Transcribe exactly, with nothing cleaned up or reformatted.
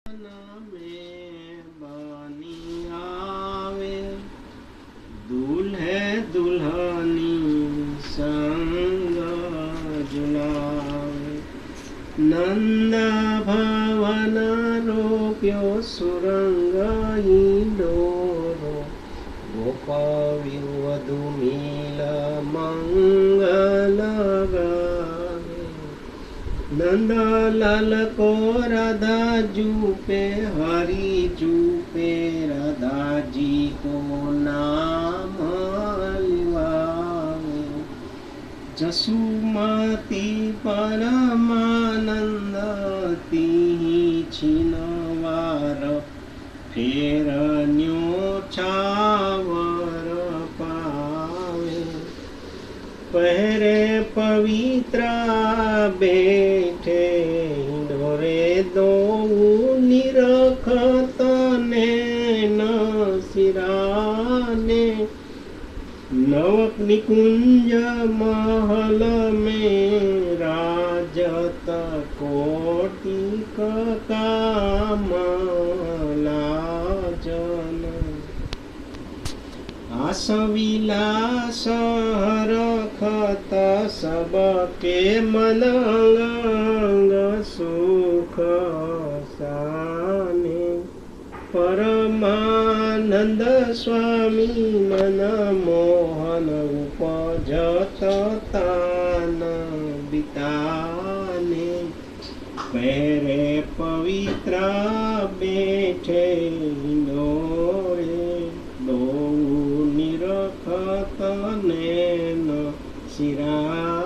में बानी आवे दूल्हे दुल्हनी संग झुलावे। नंद भवन रोप्यो सुरंग इंडोरो गोपाल वधु मिल मंगल गावे। नंद लाल को राधा जूपे हरि जूपे राधा जी को नाम लिवावे। जसुमती परमानंद तिहि छिनवार फेर न्योछावर पावे। पहरे पवित्र बैठे डोरे दो निरखत नैन सिराने। नवक निकुंज महल में राजत कोटिक कामलाजन। आस विलास रखत सबके मन अंग सुख साने। परमानंद स्वामी मन मोहन उपजत तान बिताने। पैरे पवित्र बैठे डोरे दो निरखत नैन सिरा।